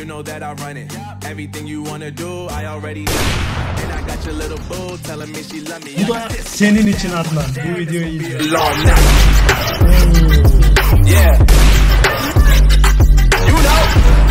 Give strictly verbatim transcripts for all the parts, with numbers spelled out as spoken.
know that I run it. Everything you wanna do, I already know. And I got your little boo telling me she love me. Bu da senin için Adnan. Bu videoyu izle. Yeah. You know.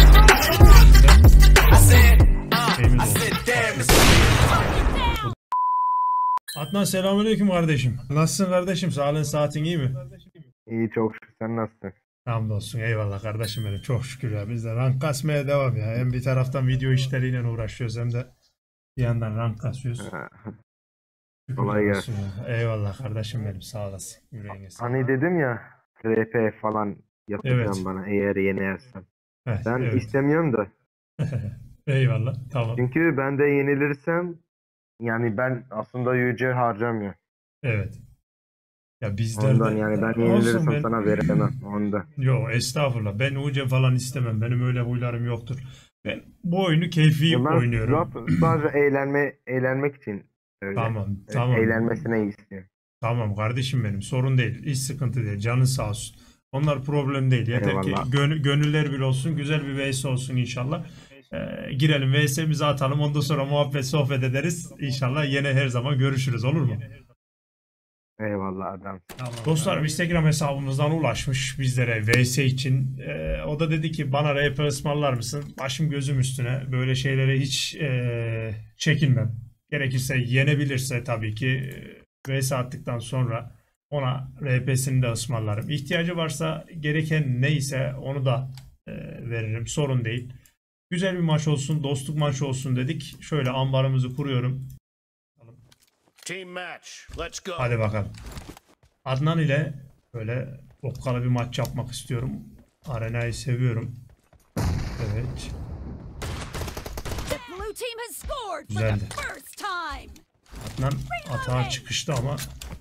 I said, uh, I said damn. Adnan selamünaleyküm kardeşim. Nasılsın kardeşim? Sağlığın saatin iyi mi? İyi çok şükür, sen nasılsın? Hamdolsun, eyvallah kardeşim benim, çok şükür ya. Biz de rank kasmaya devam ya. Hem bir taraftan video işleriyle uğraşıyoruz hem de bir yandan rank kasıyoruz. Kolay gelsin. Eyvallah kardeşim benim, sağ olasın. Yüreğine sağlık. Hani dedim ya R P falan yapacağım Evet. bana eğer yenersem. Evet, Ben evet. istemiyorum da. Eyvallah, tamam. Çünkü ben de yenilirsem yani ben aslında yüce harcamıyorum. Evet. Ya bizler Ondan de... yani ben Olsun, yenilirsem ben... sana veremem ondan. Yok estağfurullah, ben U C falan istemem, benim öyle huylarım yoktur. Ben bu oyunu keyfi Ben oynuyorum. sadece eğlenme, eğlenmek için öyle. Tamam, tamam. Eğlenmesine istiyorum. Tamam kardeşim benim, sorun değil, hiç sıkıntı değil, canın sağ olsun. Onlar problem değil, yeter Eyvallah. ki gönül, gönüller bir olsun, güzel bir V S olsun inşallah. Ee, girelim V S'mizi atalım, ondan sonra muhabbet sohbet ederiz. İnşallah yine her zaman görüşürüz, olur mu? Eyvallah adam. Dostlar, Instagram hesabımızdan ulaşmış bizlere V S için. Ee, o da dedi ki bana R P ısmarlar mısın? Başım gözüm üstüne, böyle şeylere hiç e, çekinmem. Gerekirse yenebilirse tabii ki V S attıktan sonra ona R P'sini de ısmarlarım. İhtiyacı varsa gereken neyse onu da e, veririm, sorun değil. Güzel bir maç olsun, dostluk maçı olsun dedik. Şöyle ambarımızı kuruyorum. Team match. Let's go. Hadi bakalım. Adnan ile böyle okkalı bir maç yapmak istiyorum. Arenayı seviyorum. Evet. Güzeldi. Adnan atağa çıkıştı ama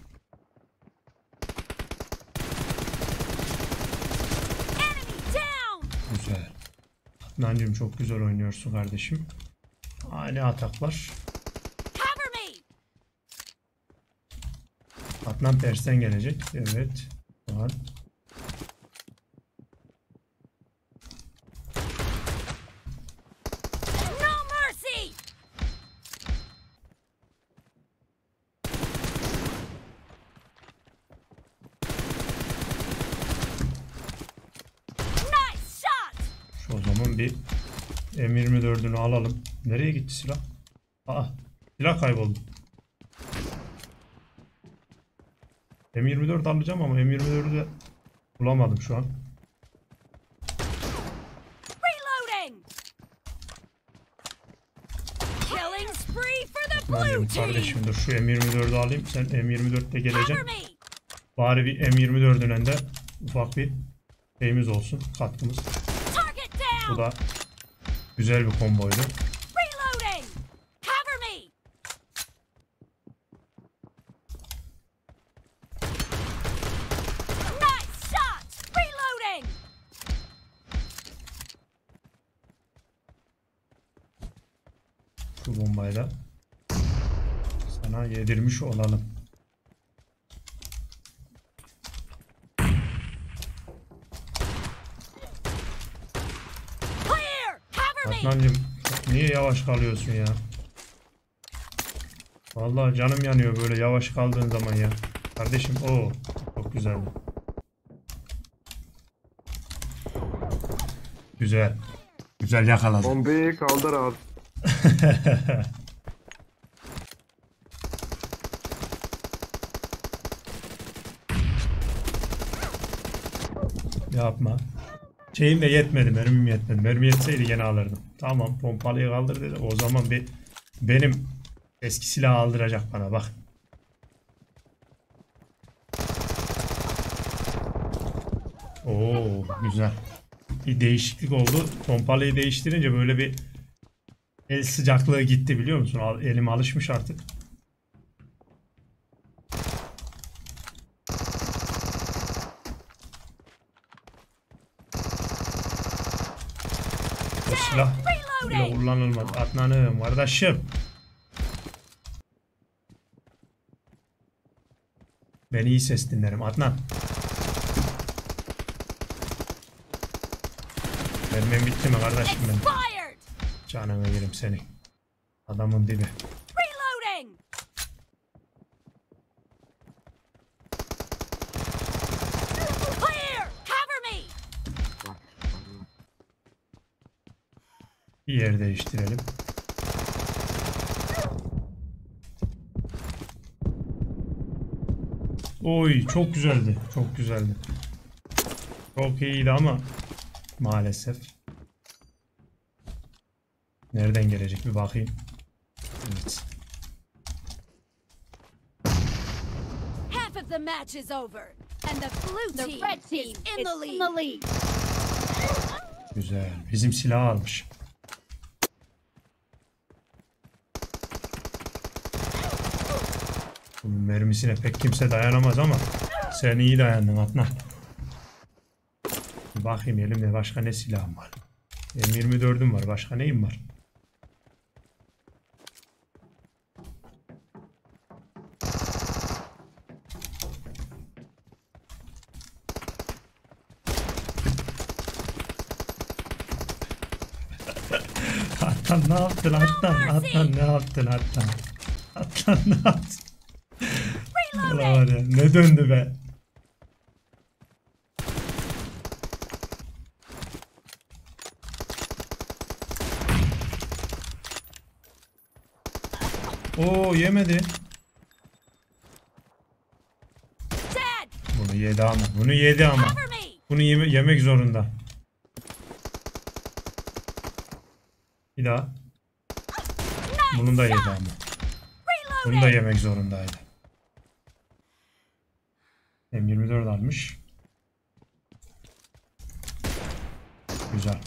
güzel. Adnancığım çok güzel oynuyorsun kardeşim. Aa, ne ataklar. Adnan tersten gelecek. Evet. Tamam. Şu o zaman bir M yirmi dördünü alalım. Nereye gitti silah? Aa, silah kayboldu. M yirmi dört alacağım ama M yirmi dördü de bulamadım şu an. Ben kardeşim dur şu M yirmi dördü alayım, sen M yirmi dörtte geleceksin. Bari bir M yirmi dördün önünde ufak bir şeyimiz olsun, katkımız. Bu da güzel bir komboydu. Şu bombayla sana yedirmiş olalım. Adnancığım niye yavaş kalıyorsun ya? Vallahi canım yanıyor böyle yavaş kaldığın zaman ya. Kardeşim o çok güzeldi. Güzel. Güzel yakaladı. Bombayı kaldır abi. Yapma. Şeyim de yetmedi, mermim yetmedi. Mermi yetseydi gene alırdım. Tamam, pompalıyı kaldır dedi. O zaman bir benim eski silahı aldıracak bana bak. Oo güzel. Bir değişiklik oldu. Pompalıyı değiştirince böyle bir el sıcaklığı gitti, biliyor musun? Elim alışmış artık. O silah bile kullanılmaz. Adnan'ım kardeşim. Ben iyi ses dinlerim Adnan. Mermim bitti mi kardeşim benim? Expired. Canına yerim seni. Adamın dibi. Reloading. Clear. Cover me. Bir yer değiştirelim. Oy çok güzeldi. Çok güzeldi. Çok iyiydi ama maalesef. Nereden gelecek bir bakayım. Evet. Half of the match is over, and the blue The team, red team is in the is in lead. the lead. Güzel. Bizim silah almış. Bunun mermisine pek kimse dayanamaz ama sen iyi dayandın Adnan. Bir bakayım elimde başka ne silahım var. M yirmi dördüm var. Başka neyim var? Atlan ne yaptın Atlan? Atlan ne yaptın Atlan? Atlan ne yaptın? Ulan var ya, ne döndü be? Oo yemedi. Dead. Bunu yedi ama. Bunu yedi ama. Cover me. Bunu yeme yemek zorunda. Bir daha. Bunun da yedi ama. Bunu da Reloading. yemek zorundaydı. M yirmi dört almış. Güzel.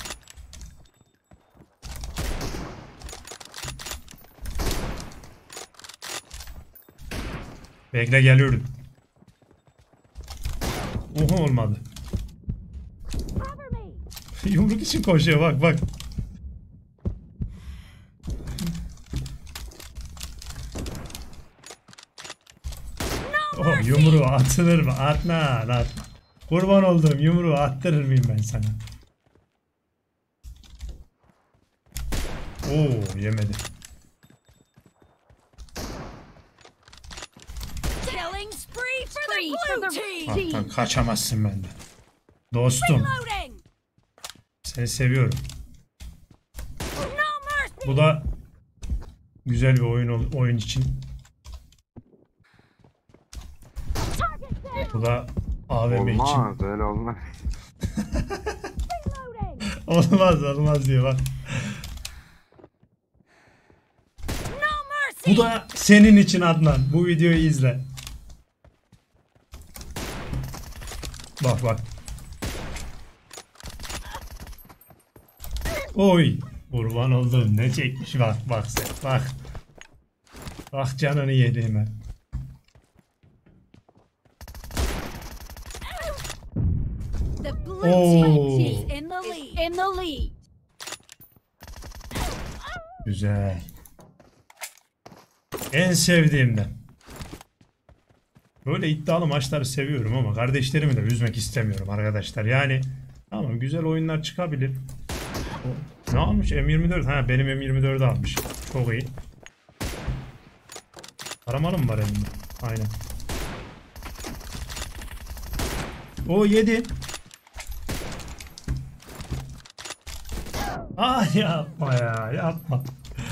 Bekle geliyorum. Oha olmadı. Cover me. Yumruk için koşuyor bak bak. Oh, yumruğu atılır mı? Atma atma. Kurban olduğum yumruğu attırır mıyım ben sana? Oo yemedi. Killing spree for the Spree for blue the team. Attan kaçamazsın benden. Dostum Reloading. seni seviyorum. No mercy. Bu da güzel bir oyun ol- oyun için. Target down. Bu da A V M için. Olmaz öyle olmaz. Reloading. Olmaz olmaz diyor bak. No mercy. Bu da senin için Adnan. Bu videoyu izle. Bak bak. Oy. Kurban oldum. Ne çekmiş bak bak sen. Bak. Bak canını yediğime. The blue Oo. team is in the lead. In the lead. Güzel. En sevdiğimden. Böyle iddialı maçları seviyorum ama kardeşlerimi de üzmek istemiyorum arkadaşlar. Yani tamam güzel oyunlar çıkabilir. O, ne almış? M yirmi dört. Ha benim M yirmi dördü almış. Çok iyi. Aramalı mı var elimde? Aynen. O yedi. Ah yapma ya yapma.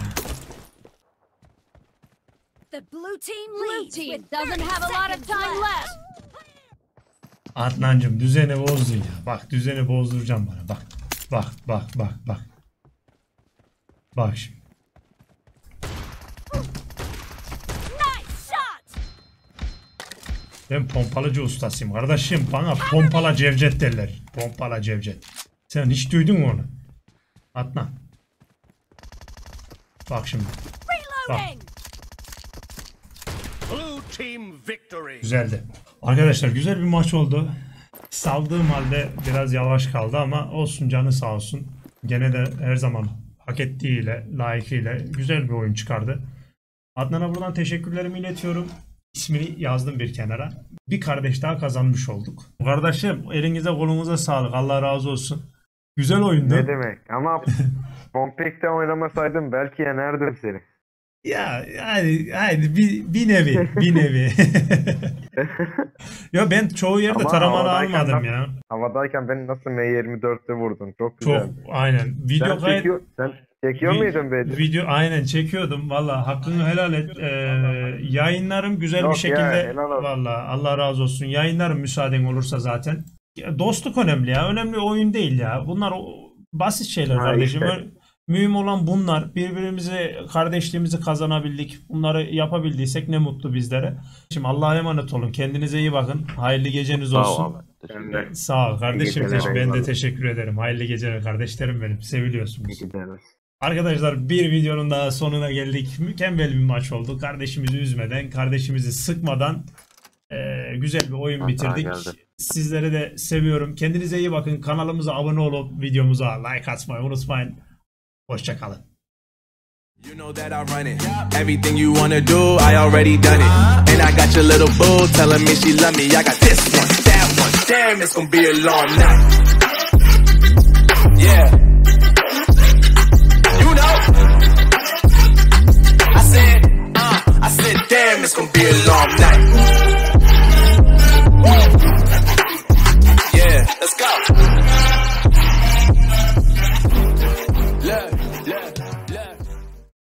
The blue team Blue leads team with doesn't thirty have a lot of seconds time left. left. Adnancım düzeni bozdun ya. Bak düzeni bozduracağım bana. Bak. Bak bak bak bak. Bak şimdi. Nice shot. Ben pompalıcı ustasıyım kardeşim. Bana pompala cevcet derler. Pompala cevcet. Sen hiç duydun mu onu? Adnan. Bak şimdi. Reloading. Blue team victory. Güzeldi. Arkadaşlar güzel bir maç oldu. Saldığım halde biraz yavaş kaldı ama olsun canı sağ olsun. Gene de her zaman hak ettiğiyle, layıkıyla güzel bir oyun çıkardı. Adnan'a buradan teşekkürlerimi iletiyorum. İsmini yazdım bir kenara. Bir kardeş daha kazanmış olduk. Kardeşim elinize kolunuza sağlık. Allah razı olsun. Güzel oyundu. Ne demek? Ama Pompek'te oynamasaydım belki yenerdim seni. Ya hadi, hadi bir, bir nevi. Bir nevi. Ya ben çoğu yerde Ama taramalı havadayken almadım nasıl- ya. Havadayken beni nasıl M yirmi dörtte vurdun? Çok Çok güzeldi. aynen. Video Sen, gayet çekiyor, sen çekiyor Vi- muydun Bedir? Video aynen çekiyordum. Valla hakkını helal et. Ee, yayınlarım güzel Yok bir ya, şekilde. helal olsun. Valla Allah razı olsun. Yayınlarım müsaaden olursa zaten. Ya, dostluk önemli ya. Önemli oyun değil ya. Bunlar o- basit şeyler Ha, kardeşim. işte. Ö- Mühim olan bunlar. Birbirimizi, kardeşliğimizi kazanabildik. Bunları yapabildiysek ne mutlu bizlere. Şimdi Allah'a emanet olun. Kendinize iyi bakın. Hayırlı geceniz Sağ olsun. ol abi. Teşekkür Ben ederim. de. Sağ ol kardeşim. geceler, Ben de eyvallah. teşekkür ederim. Hayırlı geceler kardeşlerim benim. Seviliyorsunuz. Gideriz. Arkadaşlar bir videonun daha sonuna geldik. Mükemmel bir maç oldu. Kardeşimizi üzmeden, kardeşimizi sıkmadan eee, güzel bir oyun Hata bitirdik. geldi. Sizleri de seviyorum. Kendinize iyi bakın. Kanalımıza abone olup videomuza like atmayı unutmayın. Hoşçakalın. You know that I run it. Everything you wanna do, I already done it. And I got your little boo telling me she love me. I got this one, that one. Damn, it's gonna be a long night. Yeah.